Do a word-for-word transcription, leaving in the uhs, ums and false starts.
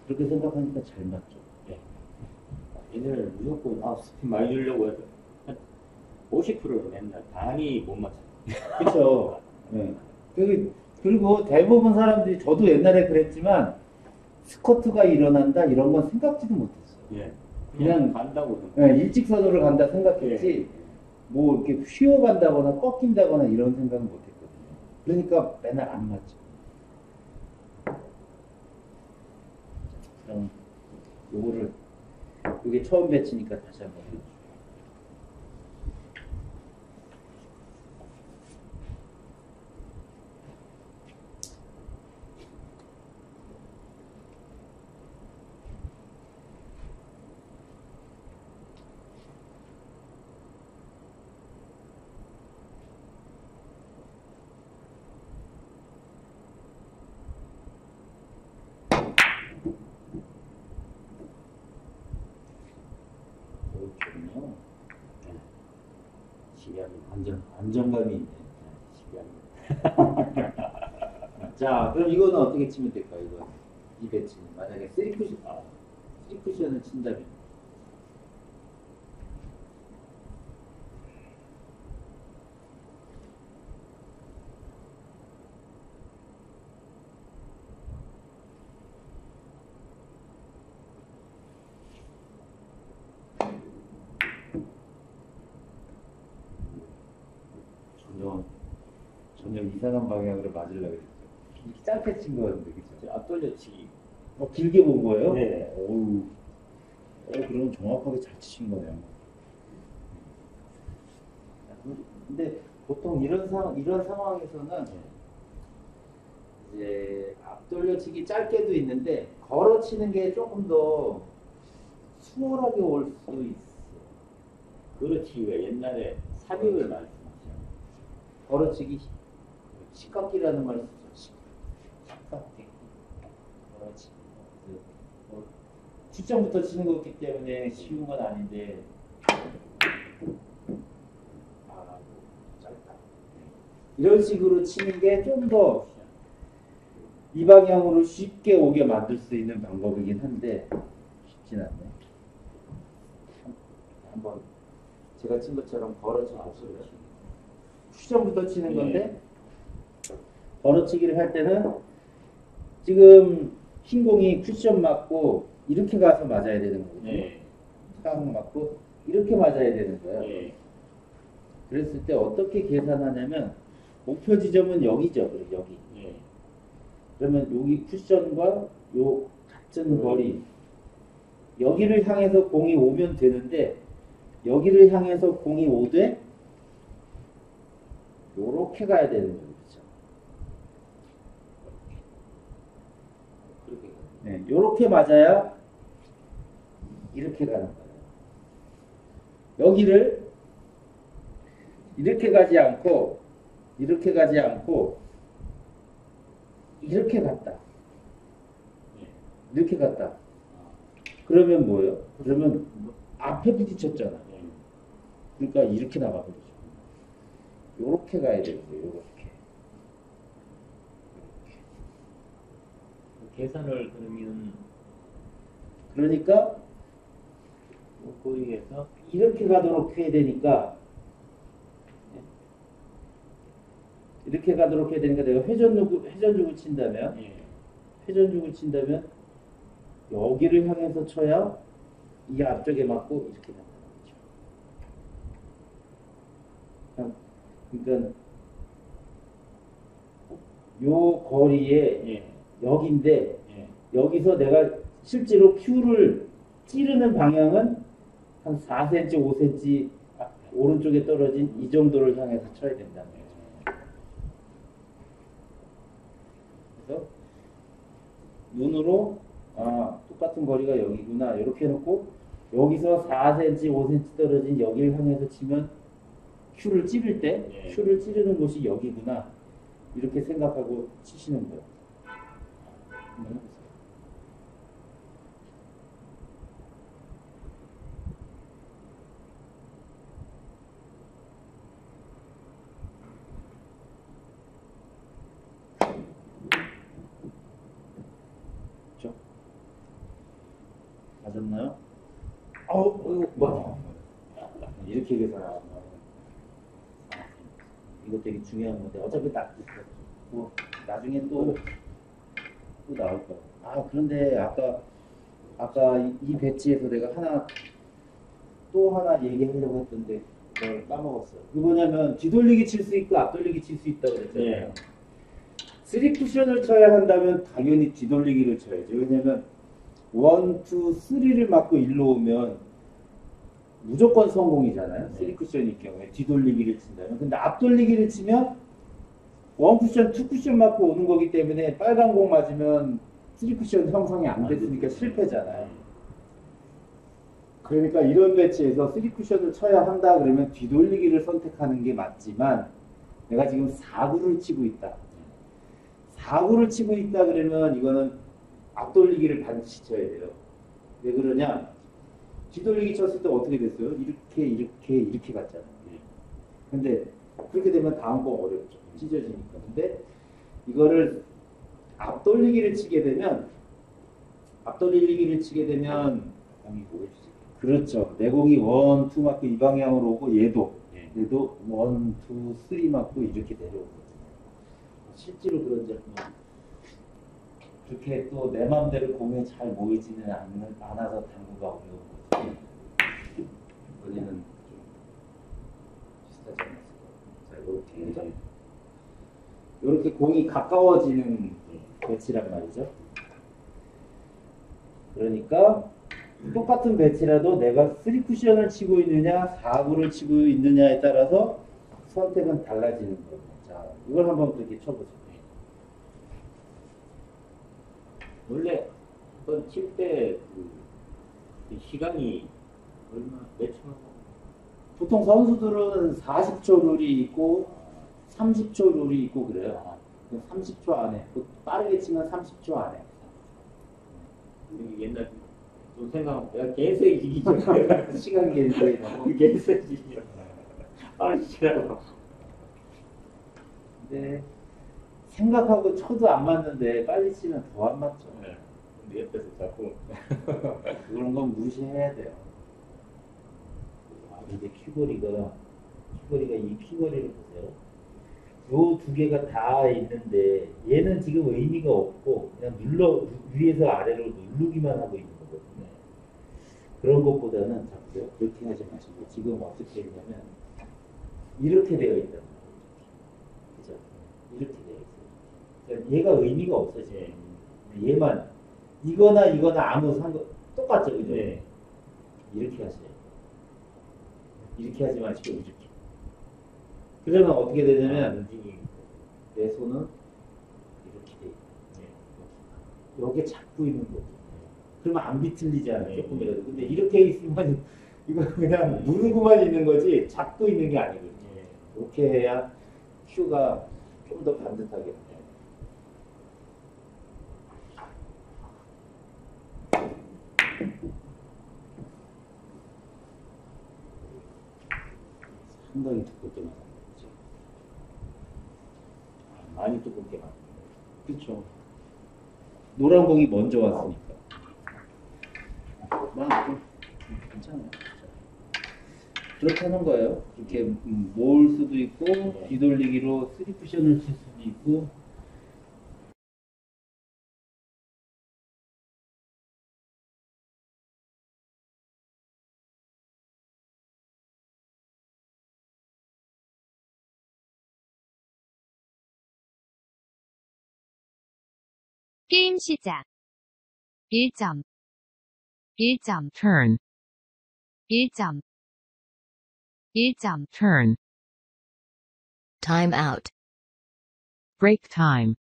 그렇게 생각하니까 잘 맞죠. 예. 얘네를 무조건 아 스핀 많이 주려고 해서 한 오십 퍼센트를 맨날 반이 못 맞춰. 그쵸. 네. 그리고, 그리고 대부분 사람들이, 저도 옛날에 그랬지만, 스쿼트가 일어난다, 이런 건 생각지도 못했어요. 예. 그냥, 그냥 간다고. 네, 일직선으로 간다 생각했지, 예. 뭐 이렇게 휘어간다거나 꺾인다거나 이런 생각은 못했거든요. 그러니까 맨날 안 맞죠. 그럼 요거를, 이게 처음 배치니까 다시 한번 해주세요. 오, 좋네요. 예. 시비합니다. 안정, 안정감이 있네. 시비합니다. 자, 그럼 이거는 어떻게 치면 될까요? 이거 이 배치는 만약에 쓰리 쿠션, 아, 쓰리 쿠션을 친다면 전혀 전혀 이상한 방향으로 맞으려고 했죠. 이렇게 짧게 친 거였는데, 그죠? 앞돌려치기. 어, 길게 본 거예요? 네. 어우, 어, 그러면 정확하게 잘 치신 거네요. 근데 보통 이런 상 이런 상황에서는 이제 앞돌려치기 짧게도 있는데 걸어치는 게 조금 더 수월하게 올 수 있어. 그렇지 왜 옛날에 삽입을 말씀하시죠. 걸어치기 식깎기라는 말 쓰죠. 식- 식깎기. 걸어치기. 그, 뭐, 출전부터 치는 거기 때문에 쉬운 건 아닌데 아, 짧다. 이런 식으로 치는 게 좀 더 이 방향으로 쉽게 오게 만들 수 있는 방법이긴 한데 쉽진 않네. 한번 제가 친 것처럼 걸어쳐 보세요. 추정부터 치는 건데 걸어치기를 할 때는 지금 흰 공이 쿠션 맞고 이렇게 가서 맞아야 되는 거거든요. 네. 딱 맞고 이렇게 맞아야 되는 거예요. 네. 그랬을 때 어떻게 계산하냐면 목표 지점은 여기죠. 그리고 여기. 네. 그러면 여기 쿠션과 요 같은 거리 여기를 향해서 공이 오면 되는데 여기를 향해서 공이 오되 요렇게 가야 되는 거죠. 그렇게 네, 요렇게 맞아야 이렇게 가는 거예요. 여기를 이렇게 가지 않고 이렇게 가지 않고 이렇게 갔다. 네. 이렇게 갔다. 그러면 뭐예요? 그러면 앞에 부딪혔잖아. 네. 그러니까 이렇게 나가버리죠. 요렇게 가야 되는 거예요. 요렇게. 계산을 그러면 그러니까 거기에서 이렇게 가도록 해야 되니까 이렇게 가도록 해야 되니까 내가 회전육을 회전육을 친다면 예. 회전육을 친다면 여기를 향해서 쳐야 이 앞쪽에 맞고 이렇게 나가는 거죠. 그러니까 요 거리에 예. 여기인데 예. 여기서 내가 실제로 큐를 찌르는 방향은 한 사 센티미터, 오 센티미터 오른쪽에 떨어진 이 정도를 향해서 쳐야 된다는 거죠. 그래서 눈으로 아 똑같은 거리가 여기구나 이렇게 해놓고 여기서 사 센티미터, 오 센티미터 떨어진 여기를 향해서 치면 큐를 찌를 때 예. 큐를 찌르는 곳이 여기구나 이렇게 생각하고 치시는 거예요. 한번 해보세요. 그렇죠? 되게 중요한 건데 어차피 나, 뭐, 나중에 또, 또 나올 거야. 아 그런데 아까 아까 이, 이 배치에서 내가 하나 또 하나 얘기하려고 했던데 그걸 까먹었어요. 이거 뭐냐면 뒤돌리기 칠 수 있고 앞돌리기 칠 수 있다고 그랬잖아요. 네. 쓰리 쿠션을 쳐야 한다면 당연히 뒤돌리기를 쳐야죠. 왜냐면 원, 투, 쓰리를 맞고 일로 오면 무조건 성공이잖아요. 쓰리 쿠션일 경우에 뒤돌리기를 친다면. 근데 앞돌리기를 치면 원 쿠션, 투 쿠션 맞고 오는 거기 때문에 빨간 공 맞으면 쓰리 쿠션 형성이 안 됐으니까 실패잖아요. 그러니까 이런 배치에서 쓰리 쿠션을 쳐야 한다 그러면 뒤돌리기를 선택하는 게 맞지만 내가 지금 사 구를 치고 있다. 사 구를 치고 있다 그러면 이거는 앞돌리기를 반드시 쳐야 돼요. 왜 그러냐? 뒤돌리기 쳤을 때 어떻게 됐어요? 이렇게 이렇게 이렇게 갔잖아요. 근데 그렇게 되면 다음 거 어렵죠. 찢어지니까. 근데 이거를 앞돌리기를 치게 되면 앞돌리기를 치게 되면 공이 보여주지. 그렇죠. 내 공이 원, 투 맞고 이 방향으로 오고 얘도 네. 얘도 원, 투, 쓰리 맞고 이렇게 내려오거든요. 실제로 그런 적은 그렇게 또 내 마음대로 공에 잘 모이지는 않는, 않아서 당구가 어려운 거죠. 이번에는 좀 비슷하지 않았을까. 자, 이렇게 해서 이렇게 공이 가까워지는 배치란 말이죠. 그러니까 똑같은 배치라도 내가 쓰리 쿠션을 치고 있느냐 사 구를 치고 있느냐에 따라서 선택은 달라지는 거예요. 자, 이걸 한번 그렇게 쳐보세요. 원래 한번 칠때 그 시간이 얼마 몇 초? 보통 선수들은 사십 초 룰이 있고 삼십 초 룰이 있고 그래요. 삼십 초 안에 빠르게 치면 삼십 초 안에. 우리 옛날 좀 생각 내가 개새끼죠. 시간 개인적이라고. 개새끼죠. 아 진짜. 근데 생각하고 쳐도 안 맞는데 빨리 치면 더 안 맞죠. 네. 근데 옆에서 자꾸 그런 건 무시해야 돼요. 아, 근데 큐거리가 큐거리가 이 큐거리를 보세요. 요 두 개가 다 있는데 얘는 지금 의미가 없고 그냥 눌러 위에서 아래로 누르기만 하고 있는 거거든요. 그런 것보다는 자꾸요 그렇게 하지 마시고 지금 어떻게 했냐면 이렇게 되어 있다. 그죠? 이렇게 되어 있어요. 그러니까 얘가 의미가 없어져요. 얘만 이거나 이거나 아무 상관 똑같죠, 그죠? 네. 이렇게 하세요. 이렇게 하지 마시고 이렇게. 그러면 어떻게 되냐면 내 손은 이렇게 돼 있고 여기 잡고 있는 거죠. 그러면 안 비틀리잖아요. 조금이라도. 근데 이렇게 있으면 이거 그냥 누르고만 있는 거지 잡고 있는 게 아니거든요. 이렇게 해야 큐가 좀 더 반듯하게 돼요. 상당히 두껍게 맞았죠. 많이 두껍게 맞았죠. 그렇죠. 노란 공이 먼저 왔으니까. 막 괜찮아요. 그렇다는 거예요. 이렇게 음, 모을 수도 있고 뒤돌리기로 쓰리 쿠션을 칠 수도 있고. 게임 시작. 일 점. 일 점. turn. 일 점. 일 점. turn. time out. break time.